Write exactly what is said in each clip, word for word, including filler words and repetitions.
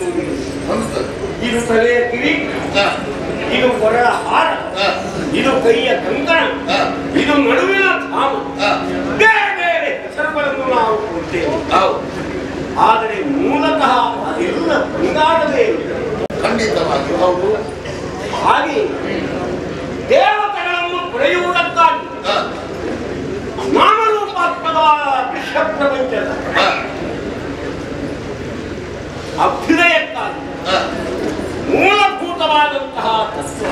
ಇದು ತಲೆಯ ಕಿರೀಟ, ಇದು ಕೊರಳ ಹಾರ, ಇದು ಕೈಯ ಕಂಕಣ, ಇದು ನಡುವಿನ ಧಾಮ. ಬೇರೆ ಬೇರೆ ಹೆಸರುಗಳನ್ನು ನಾವು ಕೊಡ್ತೇವೆ. ಆದರೆ ಮೂಲತಃ ಅದೆಲ್ಲ ಬಂಗಾರವೇ ಖಂಡಿತವಾಗಿ ಹೌದು. ಹಾಗೆ ದೇವತೆಗಳನ್ನು ಪಡೆಯುವುದಕ್ಕಾಗಿ ನಾಮರೂಪಾತ್ಮಕ ವಿಶ್ವ ಪ್ರಪಂಚದ ಅಭ್ಯುದಯಕ್ಕಾಗಿ ಮೂಲಭೂತವಾದಂತಹ ತತ್ವ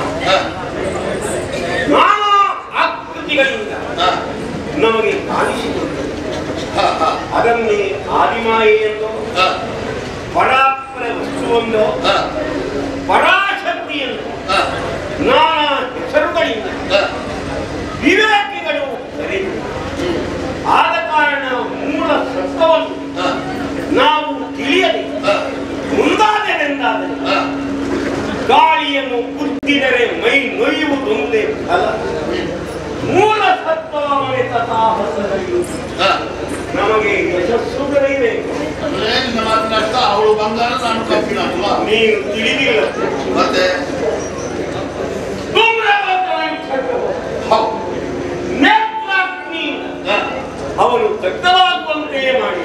ನಾನಾ ಆಕೃತಿಗಳಿಂದ ನಮಗೆ ಕಾಣಿಸಿಕೊಳ್ಳುತ್ತದೆ. ಅದನ್ನೇ ಆದಿಮಾಯಿ ಎಂದು, ಪರಾತ್ಪರ ವಸ್ತುವೊಂದು, ಪರಾಶಕ್ತಿ ಎಂದು ನಾನಾ ಹೆಸರುಗಳಿಂದ ವಿವೇಕಿಗಳು ಕರೆದು, ಆದ ಕಾರಣ ಮೂಲ ಸತ್ವವನ್ನು ನಾವು ತಿಳಿಯದೆ ಮುಂದಾದರೆಂದಾದರೆ ಗಾಳಿಯನ್ನು ಕುತ್ತಿದರೆ ಮೈ ನೊಯ್ಯುವುದೊಂದೇ ಫಲ. ಮೂಲ ಸತ್ವ ಮರೆತ ಸಾಹಸದಲ್ಲಿ ನಮಗೆ ಯಶಸ್ಸು ದೊರೆಯಬೇಕು. ಅವಳು ಬಂಗಾರ, ನಾನು ಕಬ್ಬಿಣ ಅಲ್ವಾ? ನೀನು ತಿಳಿದಿಲ್ಲ. ಮತ್ತೆ ನೇತ್ರಾಗ್ನಿಯಿಂದ ಅವನು ದಗ್ಧವಾಗುವಂತೆ ಮಾಡಿ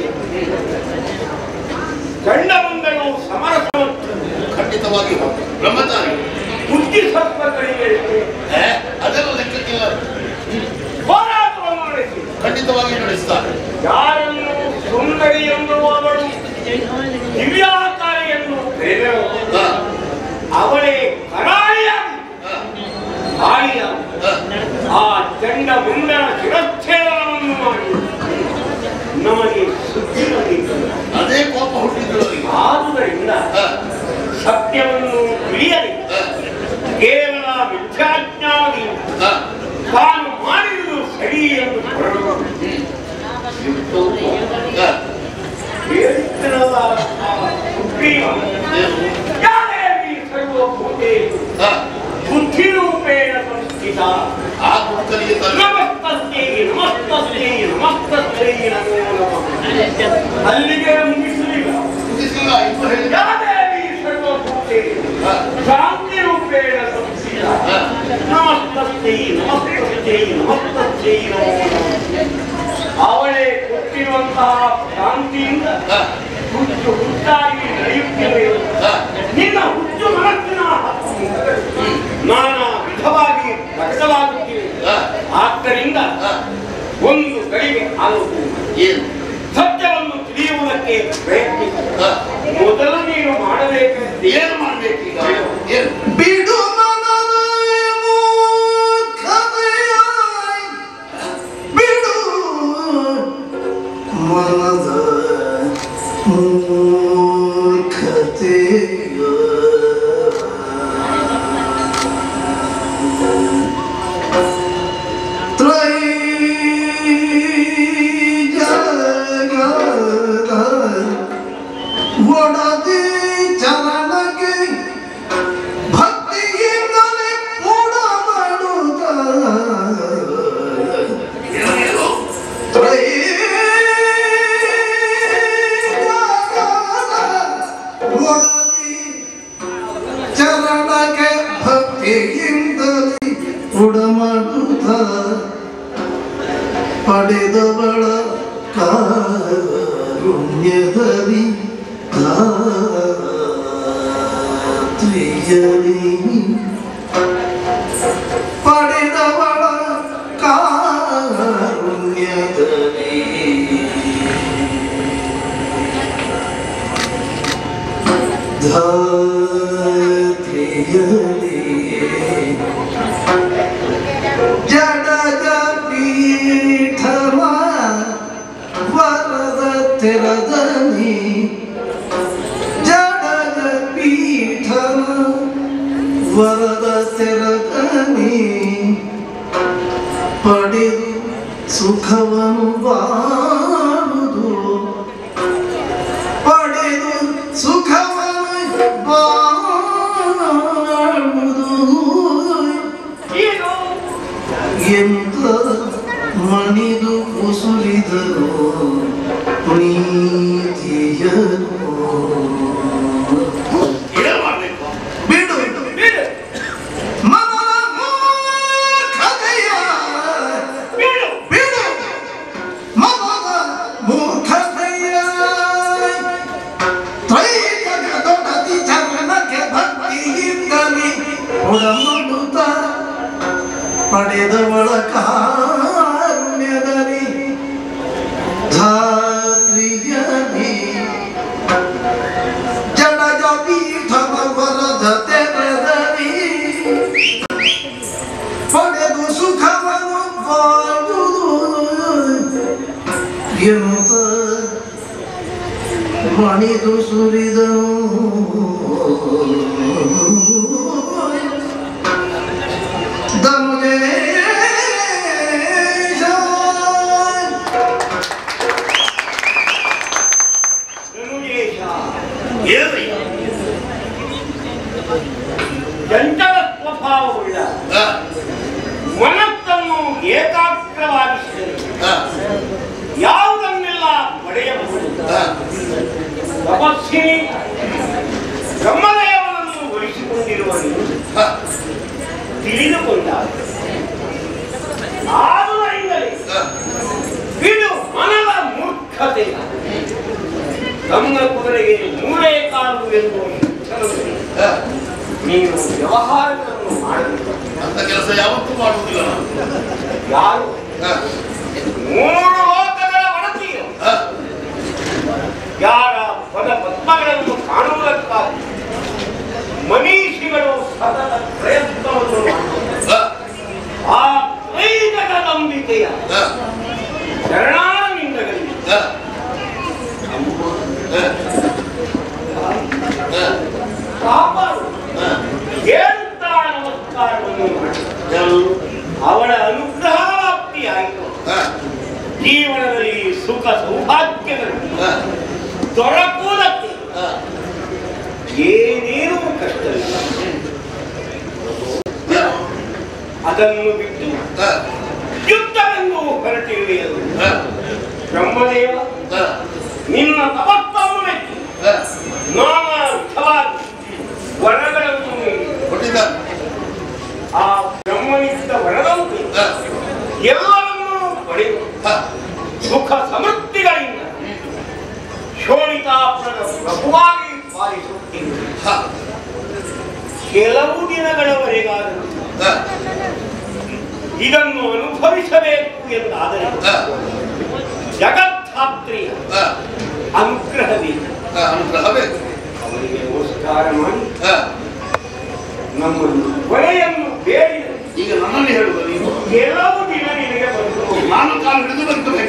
ಗಂಡ ಮುಂದನು ಸಮರಸಮರ್ಥ. ಖಂಡಿತವಾಗಿ ಬ್ರಹ್ಮಚಾರಿ ಬುದ್ಧಿ ಸ್ವಲ್ಪ ಕಡಿಮೆ, ಅದೆಲ್ಲ ಲೆಕ್ಕಕ್ಕಿಲ್ಲ. ಹೋರಾಟವನ್ನು ನಡೆಸಿ ಖಂಡಿತವಾಗಿ ನಡೆಸ್ತಾರೆ. ಯಾರನ್ನು ಸುಂದರಿ ಎಂಬುವವಳು ದಿವ್ಯಾಕಾರಿ ಎಂದು ಕರೆದರು, ಅವಳೇ ಕರಾಳಿಯಾಗಿ ಆಳಿಯಾಗಿ ಆ ಚಂಡ ಮುಂದನ ಶಿರಚ್ಛೇದನವನ್ನು ಮಾಡಿ ನಮಗೆ ಸುದ್ದಿ ಬಂದಿದ್ದರು. ಅದೇ ಕೋಪ ಹುಟ್ಟಿದ್ರು. ಆದುದರಿಂದ ಸತ್ಯವನ್ನು ತಿಳಿಯದೆ ಕೇವಲ ಮಿಥ್ಯಾಜ್ಞಾನದಿಂದ ತಾನು ಮಾಡಿರುವುದು ಸರಿ ಎಂದು ಬುದ್ಧಿರೂಪೇಣ ಸಂಸ್ಥಿತ ಆ ಗುರುತನಿಗೆ ನಮಸ್ತಸ್ಯೈ ನಮಸ್ತಸ್ಯೈ ನಮಸ್ತಸ್ಯೈ ನಮೋ ನಮಃ. ಅಲ್ಲಿಗೆ ಮುಗಿಸಲಿಲ್ಲ. ಮುಗಿಸಿಲ್ಲ, ಇನ್ನು ಹೇಳಿ. ಯಾದೇವಿ ಸರ್ವಭೂತೆ ಶಾಂತಿ ರೂಪೇಣ ಸಂಸ್ಥಿತ ನಮಸ್ತಸ್ಯೈ ನಮಸ್ತಸ್ಯೈ ನಮಸ್ತಸ್ಯೈ ನಮೋ ನಮಃ. ಅವಳೇ ಕೊಟ್ಟಿರುವಂತಹ ಶಾಂತಿಯಿಂದ ಹುಟ್ಟು ಹುಟ್ಟಾಗಿ ನಡೆಯುತ್ತಿದೆ. ನಿನ್ನ ಹುಟ್ಟು ಮನಸ್ಸಿನ ನಾನಾ ವಿಧವಾಗಿ ಪ್ರಕಟವಾಗುತ್ತಿವೆ. ಆದ್ದರಿಂದ ಒಂದು ಕಡೆಗೆ ಆಲೋಚನೆ ಏನು ಸತ್ಯವನ್ನು ತಿಳಿಯುವುದಕ್ಕೆ ಪ್ರಯತ್ನಿಸ. ಮೊದಲು ನೀನು ಮಾಡಬೇಕು. ಏನು ಮಾಡಬೇಕೀಗ? ಏನು ಬಿಡು ಮನದ ಮೂರ್ಖತೆಯ ತ್ರೈ ಜಗದ ಒಡದಿ ಚರಣಕ್ಕೆ ಭಕ್ತಿಯಿಂದಲೇ ಕೂಡ ಮಾಡುತ್ತ ತ್ರೈ ಚರಣಕ್ಕೆ ಭಕ್ತಿಯಿಂದಲೇ ಉಡಮಾಡುತ್ತ ಪಡೆದವಳ ಕಾರುಣ್ಯದಲ್ಲಿ ತ್ರಿಯಲಿ ಪಡೆದವಳ ಕಾರುಣ್ಯದಲ್ಲಿ ಧಾತ್ರಿಯಲಿ ಜಡಗ ಪೀಠವ ವರದ ತೆರದನಿ ಜಡಗ ಪೀಠವ ವರದ ತೆರದನಿ ಪಡೆದು ಸುಖವನ್ನು ಬಾಳುವುದು ಪಡೆದು ಸುಖವನ್ನು ಬಾಳುವುದು ಎಂತ ಮಣಿದು ಕುಸುರಿದರು ನೀತಿಯರು ಪಡೆದವಳ ಕಾರುಣ್ಯದಲ್ಲಿ ಧಾತ್ರಿಯಲಿ ಜಡಜ ಪೀಠವ ವರದ ತೆರೆದರಿ ಪಡೆದು ಸುಖವನ್ನು ಬಾಳುವುದು ಎಂತ ಮಣಿದು ಸುರಿದನು ಚಂಚಲ ಸ್ವಭಾವವುಳ್ಳ ಮನಸ್ಸನ್ನು ಏಕಾಗ್ರವಾಗಿಸಿದರೆ ಯಾವುದನ್ನೆಲ್ಲ ಪಡೆಯಬಹುದು. ತಪಸ್ಸಿನಿ ಬ್ರಹ್ಮದೇವನನ್ನು ಒಲಿಸಿಕೊಂಡಿರುವ ತಿಳಿದುಕೊಂಡ ಆದುದರಿಂದಲೇ ಇದು ಮನದ ಮೂರ್ಖತೆ. ತಮ್ಮ ಕುದುರೆಗೆ ಮೂರೇ ಕಾಲು ಎಂದು ನೀನು ವ್ಯವಹಾರಗಳನ್ನು ಮಾಡಬೇಕು. ಅಂತ ಕೆಲಸ ಯಾವತ್ತೂ ಮಾಡುವುದಿಲ್ಲ. ಯಾರು ಮೂರು ಲೋಕಗಳ ಒಡತಿಯು ಯಾರ ಪದ ಪದ್ಮಗಳನ್ನು ಕಾಣುವುದಕ್ಕಾಗಿ ಮನೀಷಿಗಳು ಸತತ ಪ್ರಯತ್ನವನ್ನು ಆ ತ್ರೈಜಗ ನಂಬಿಕೆಯ ಶರಣಾನಂದಗಳಿಗೆ ಕಾಪಾಡು ಹೇಳುತ್ತಾ ನಮಸ್ಕಾರವನ್ನು ಮಾಡಿ ಅವಳ ಅನುಗ್ರಹ ಪ್ರಾಪ್ತಿಯಾಯಿತು. ಜೀವನದಲ್ಲಿ ಸುಖ ಸೌಭಾಗ್ಯಗಳು ದೊರಕುವುದಕ್ಕೆ ಏನೇನೂ ಕಷ್ಟವಿಲ್ಲ. ಅದನ್ನು ಬಿಟ್ಟು ಯುದ್ಧವೆಂದು ಹೊರಟಿರುವೆಯದು. ಬ್ರಹ್ಮದೇವ ನಿನ್ನ ತಪಸ್ಸನ್ನು ಮೆಚ್ಚಿ ನಾನಾ ವಿಧವಾಗಿ ವರಗಳನ್ನು ಕೊಟ್ಟಿದ್ದ. ಆ ಬ್ರಹ್ಮನಿದ್ದ ವರದಂತೆ ಎಲ್ಲವನ್ನೂ ಪಡೆದು ಸುಖ ಸಮೃದ್ಧಿಗಳಿಂದ ಶೋಣಿತಾಪುರದ ಪ್ರಭುವಾಗಿ ಪಾಲಿಸುತ್ತೇನೆ. ಕೆಲವು ದಿನಗಳವರೆಗಾದರೂ ಇದನ್ನು ಅನುಭವಿಸಬೇಕು ಎಂದಾದರೆ ಜಗದ್ಧಾತ್ರಿಯ ಅನುಗ್ರಹಬೇಕು. ಅನುಗ್ರಹಬೇಕು. ಅವರಿಗೆ ನಮಸ್ಕಾರ ಮಾಡಿ ನಮ್ಮನ್ನು ಕೊನೆಯನ್ನು ಬೇಡಿದ. ಈಗ ನನ್ನಲ್ಲಿ ಹೇಳುವ ನೀನು ಕೆಲವು ದಿನ ನಿನಗೆ ಬಂದು ನಾನು ಕಾಲು ಹಿಡಿದು ಬದುಕಬೇಕು.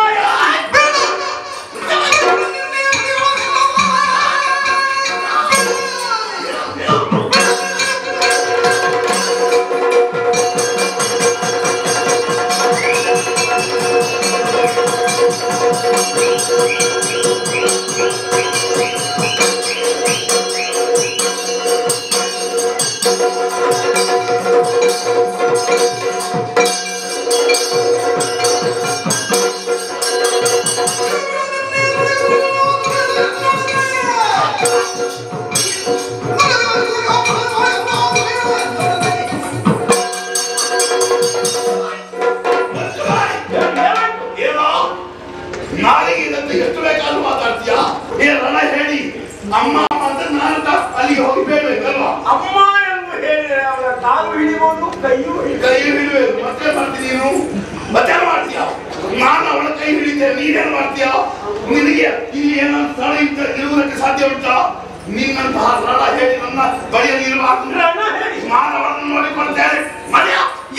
ಎಷ್ಟು ಬೇಕಾದ್ರೂ ಮಾತಾಡ್ತೀಯಾ? ಏ ರಣ ಹೇಳಿ ಅಮ್ಮ ಅಂದ್ರೆ ನಾನು ಅಲ್ಲಿಗೆ ಹೋಗಿ ಬೇಡಬೇಕಲ್ವಾ? ಅಮ್ಮ ಎಂದು ಹೇಳಿದರೆ ಅವರ ಕಾಲು ಹಿಡಿಯುವುದು ಕೈಯೂ ಕೈ ಹಿಡಿಬೇಕು. ಮತ್ತೆ ಮಾಡ್ತೀನಿ ನೀನು ಮತ್ತೆ ಮಾಡ್ತೀಯ. ನಾನು ಅವಳ ಕೈ ಹಿಡಿತೇನೆ, ನೀನೇನು ಮಾಡ್ತೀಯ? ನಿನಗೆ ಇಲ್ಲಿ ಏನೋ ಸ್ಥಳ ಇರುವುದಕ್ಕೆ ಸಾಧ್ಯ ಉಂಟಾ? ನಿನ್ನಂತಹ ರಣ ಹೇಳಿ ನನ್ನ ಬಳಿಯಲ್ಲಿ ಇರುವ ರಣ ಹೇಳಿ ನಾನು ಅವಳನ್ನು ನೋಡಿಕೊಳ್ತೇನೆ. ಮನೆಯ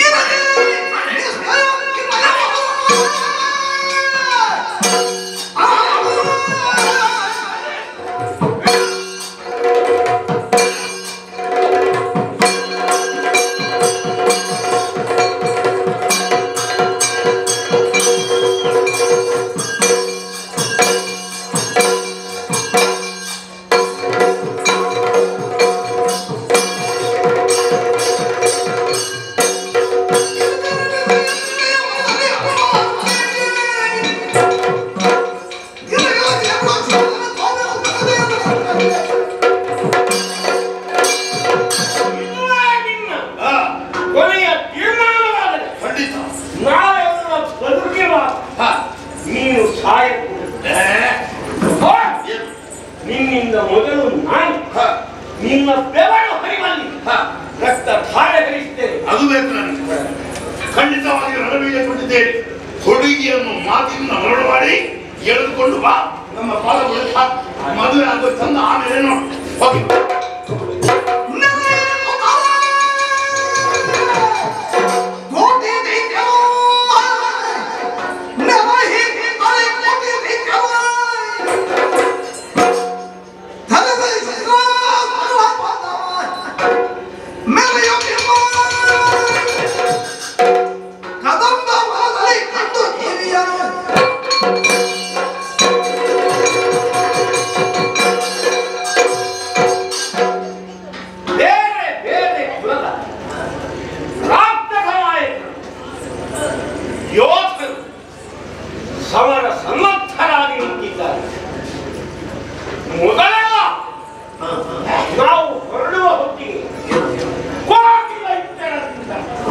ನಿನ್ನಿಂದ ಮೊದಲು ನಾನು ನಿನ್ನ ಬೆವರು ಹರಿವಲ್ಲಿ ರಕ್ತ ಧಾರೆ ಹರಿಸ್ತೇನೆ. ಅದು ಬೇಕು ನನಗೆ. ಹುಡುಗಿಯನ್ನು ಕೊಟ್ಟಿದ್ದೇನೆ. ಹುಡುಗಿಯನ್ನು ಮಾತಿನಿಂದ ಮರಳು ಮಾಡಿ ಎಳೆದುಕೊಂಡು ಬಾ, ನಮ್ಮ ಪಾದ ಮದುವೆ ಆಗೋ ಚಂದ ಆಮೇಲೆ ನೋಡಿ ಹೋಗಿ. ಸಮರ ಸನ್ನದ್ಧರಾಗಿ ನಿಂತಿದ್ದಾರೆ. ಮೊದಲೆಲ್ಲ ನಾವು ಹೊರಡುವ ಹೊತ್ತಿಗೆ ಕೋಟಿ ದೈತ್ಯರದಿಂದ,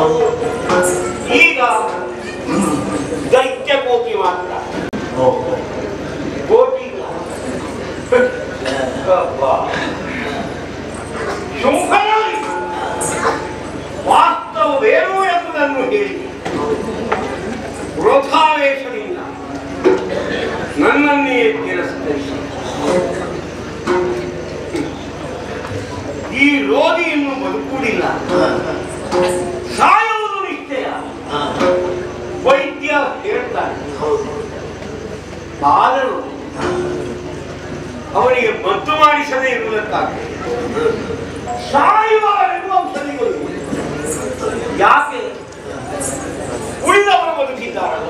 ಈಗ ದೈತ್ಯ ಕೋಟಿ ಮಾತ್ರ. ಕೋಟಿ ಶುಂಭನಲ್ಲಿ ವಾಸ್ತವವೇನು ಎಂಬುದನ್ನು ಹೇಳಿ ಕ್ರೋಧಾವೇಶದಿಂದ ನನ್ನನ್ನೇ ತಿರಸ್ಕರಿಸಿ ಈ ರೋಗಿ ಇನ್ನು ಬದುಕುವುದಿಲ್ಲ, ಸಾಯುವುದು ನಿಶ್ಚಯ ವೈದ್ಯ ಹೇಳ್ತಾನೆ. ಆದರೂ ಅವನಿಗೆ ಮದ್ದು ಮಾಡಿಸದೇ ಇರುವುದಕ್ಕಾಗಿ ಸಾಯುವವರೆಗೂ ಔಷಧಿಗಳು. ಯಾಕೆ? ಉಳಿದವರು ಬದುಕಿದ್ದಾರಲ್ಲ.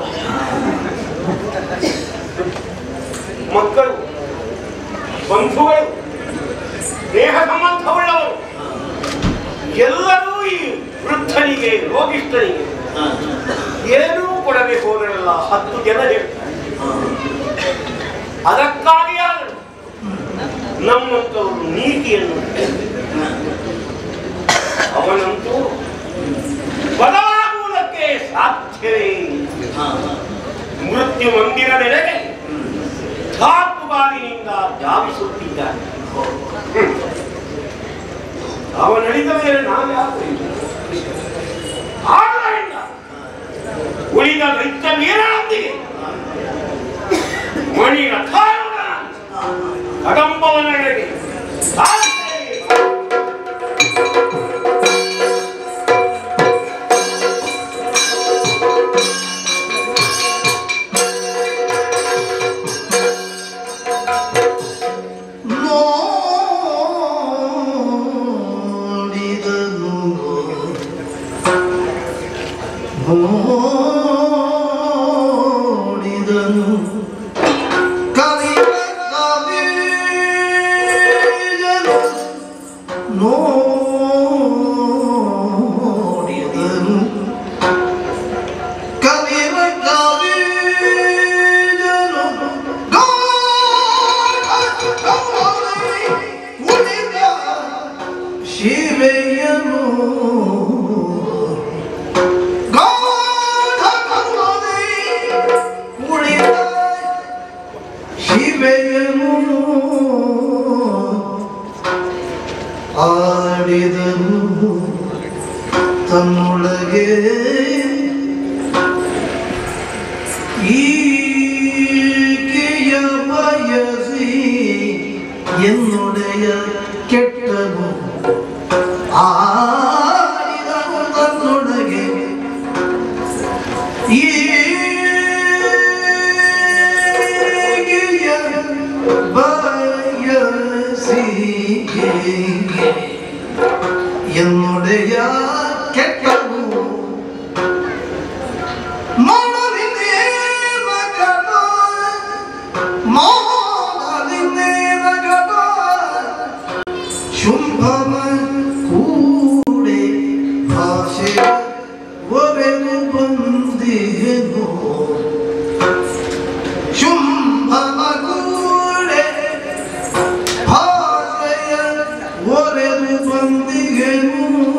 ಮಕ್ಕಳು, ಬಂಧುಗಳು, ದೇಹ ಸಂಬಂಧವುಳ್ಳವರು ಎಲ್ಲರೂ ಈ ವೃದ್ಧನಿಗೆ, ರೋಗಿಷ್ಠನಿಗೆ ಏನೂ ಕೊಡಬೇಕು ಹೋದರಲ್ಲ ಹತ್ತು ಜನ ಹೇಳ್ತಾರೆ. ಅದಕ್ಕಾಗಿ ಆದರೂ ನಮ್ಮಂತವರು ನೀತಿಯನ್ನು, ಅವನಂತೂ ಬದಲಾಗುವುದಕ್ಕೆ ಸಾಧ್ಯವೇ. ಮೃತ್ಯು ಮಂದಿರದೆಡೆಗೆ ಧಾತುಗಾಲಿನಿಂದ ಧಾವಿಸುತ್ತಿದ್ದಾನೆ. ಅವನಳಿದ ಮೇಲೆ ನಾವ್ಯಾರು? ಆದ್ದರಿಂದ ಉಳಿದ ದೈತ್ಯ ವೀರನೊಂದಿಗೆ ಮಣಿಯ ಕಾರಣ ಕದಂಬವನೆಡೆಗೆ ಆಡಿದನು ತನ್ನೊಳಗೆ ಈಕೆಯ ಬಯಸಿ ಎನ್ನೊಡೆಯ ಕೆಟ್ಟನು. ಆಡಿದನು ತನ್ನೊಳಗೆ ಈಕೆಯ ಬಯಸಿ ಎನ್ನುಡೆಯ ಕೆಟ್ಟವು. ಮನದಿಂದೇ ಮಗಟ ಮನದಿಂದೇ ಮಗಟ ಶುಂಭಮ ಕೂಡೆ ಭಾಷೆ ಒರೆದು ಬಂದಿಹೆನು. ಶುಂಭಮ ಕೂಡೆ ಭಾಷೆಯ ಒರೆದು ಬಂದಿಹೆನು.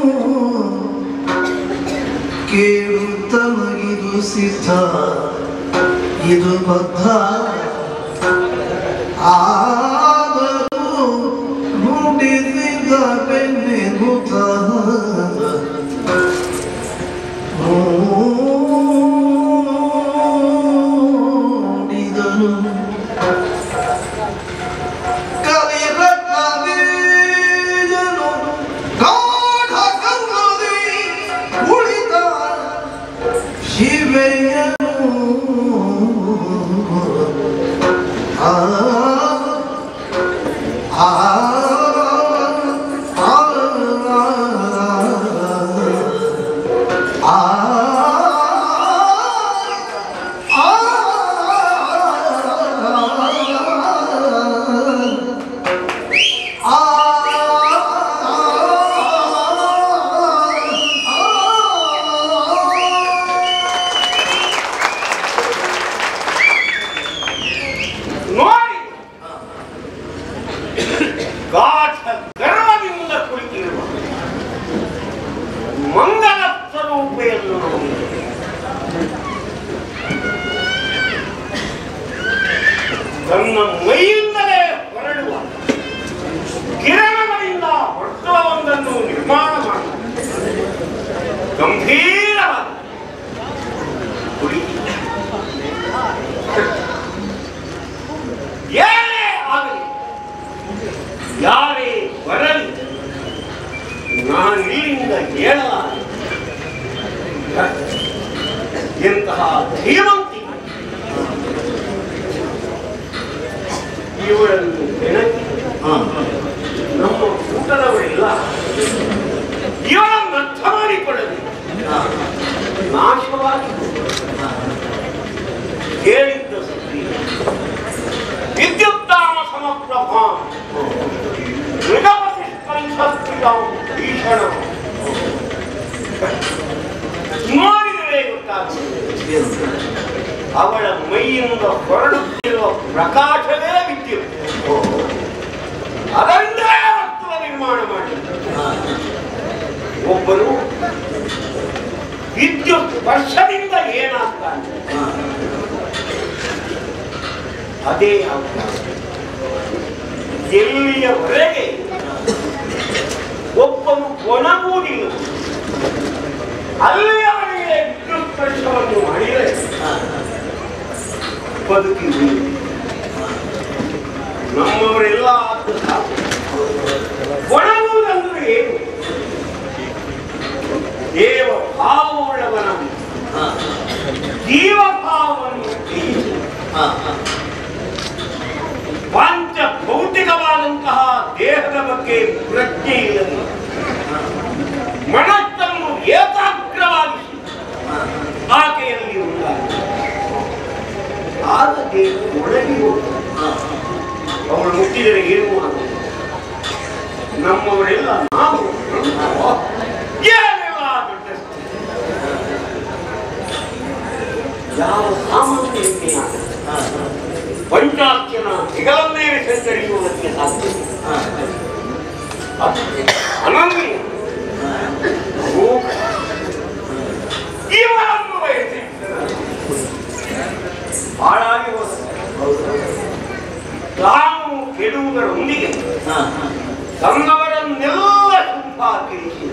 ಕೇಳುತ್ತಲಗಿದು ಸಿದ್ಧ ಇದು ಬದ್ಧ ಆದರೂ ನುಡಿಸಿದ ಬೆನ್ನೆನುತ ಗಂಭೀರವಾದ ಕುಡಿ ಏನೇ ಆಗಲಿ ಯಾರೇ ಬರಲಿ ನಾನು ಇಲ್ಲಿಂದ ಹೇಳಲಾರೆ ಎಂತಹ ಧೀಮಂತಿ ಇವರನ್ನು ಬೆಳಕಿ ನಮ್ಮ ಊಟದವರೆಲ್ಲ ಇವರನ್ನು ಅರ್ಥ ಮಾಡಿಕೊಳ್ಳಲಿ ನಾಶವಾಗಿ ಹೇಳಿದ್ದ ಸುದ್ದಿ ವಿದ್ಯುತ್ತಾಮ ಸಮಪ್ರಭಾ ಮೃಗಪತಿ ಸ್ಪಂದಿಸುತ್ತಿದ್ದ ಭೀಷಣ ನೋಡಿದರೆ ಗೊತ್ತಾಗುತ್ತದೆ ಅವಳ ಮೈಯಿಂದ ಹೊರಡುತ್ತಿರುವ ಪ್ರಕಾಶವೇ ವಿದ್ಯುತ್ ಅದರಿಂದಲೇ ವಸ್ತುವ ನಿರ್ಮಾಣ ಮಾಡಿ ಒಬ್ಬರು ವಿದ್ಯುತ್ ವರ್ಷದಿಂದ ಏನಾಗ್ತಾನೆ ಅದೇ ಆಗ್ತಾನೆ ಎಲ್ಲಿಯವರೆಗೆ ಒಬ್ಬನು ಒಣಗುವುದಿಲ್ಲ ಅಲ್ಲಿಯವರೆಗೆ ವಿದ್ಯುತ್ ಸ್ಪರ್ಶವನ್ನು ಮಾಡಿದರೆ ಬದುಕಿ ನಮ್ಮವರೆಲ್ಲ ಒಣಗುವುದಂದ್ರೆ ಏನು ದೇವ ಭಾವವುಳ್ಳವನ ಜೀವ ಭಾವವನ್ನು ಪಂಚ ಭೌತಿಕವಾದಂತಹ ದೇಹದ ಬಗ್ಗೆ ಪ್ರಜ್ಞೆ ಇಲ್ಲದೆ ಮನಸ್ಸನ್ನು ಏಕಾಗ್ರವಾಗಿಸಿ ಆಕೆಯಲ್ಲಿ ಉಂಟಾಗಿ ಆಗ ದೇಹ ಒಳಗಿ ಅವಳು ಮುಟ್ಟಿದರೆ ಏನು ಆಗುವುದು ನಮ್ಮವರೆಲ್ಲ ನಾವು ಏನೆಲ್ಲ ದೊಡ್ಡ ಯಾವ ಸಾಮಾನ್ಯ ಪಂಚಾಕ್ಷರ ಹೆಗಲನ್ನೇ ಸಂಚರಿಸುವುದಕ್ಕೆ ಸಾಧ್ಯ ಅನನ್ಯ ಇವರನ್ನು ಬಯಸಿ ಹಾಳಾಗಿ ತಾನು ಕೆಡುವುದರೊಂದಿಗೆ ತನ್ನವರನ್ನೆಲ್ಲ ಸಂಪಾದಿಸಿ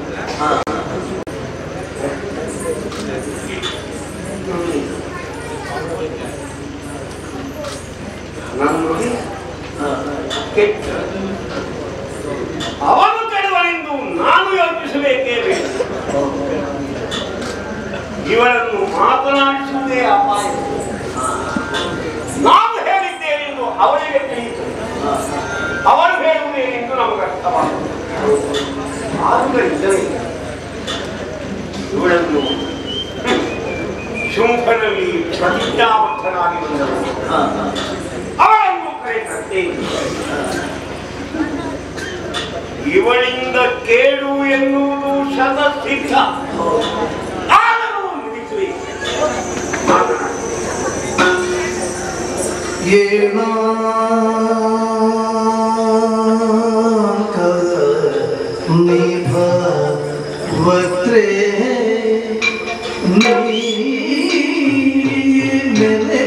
ನನ್ನುಡಿ ಕೆಟ್ಟ ಅವನು ಕೆಡುವನೆಂದು ನಾನು ಯೋಚಿಸಬೇಕೇ ಬೇಕು ಇವರನ್ನು ಮಾತನಾಡಿಸುವುದೇ ಅಪಾಯ ನಾವು ಹೇಳಿದ್ದೇನೆಂದು ಅವರಿಗೆ ತಿಳಿಯುತ್ತದೆ ಅವರು ಹೇಳುವುದೇನೆಂದು ನಮಗೆ ಅರ್ಥವಾಗುತ್ತದೆ ಆದುದರಿಂದಲೇ ಇವಳನ್ನು ಶುಂಭನಲ್ಲಿ ಪ್ರತಿಜ್ಞಾಬದ್ಧನಾಗಿ ಬಂದರು ಅವಳನ್ನು ಕರೆತರ್ತೇನೆ ಇವಳಿಂದ ಕೇಳು ಎನ್ನುವುದು ಶತಸಿದ್ಧ ಆದರೂ ನುಡಿಸುವೆ ಏನಾಕ ನಿಭ ವಕ್ತ್ರೇ ನೀ ಮೇಲೆ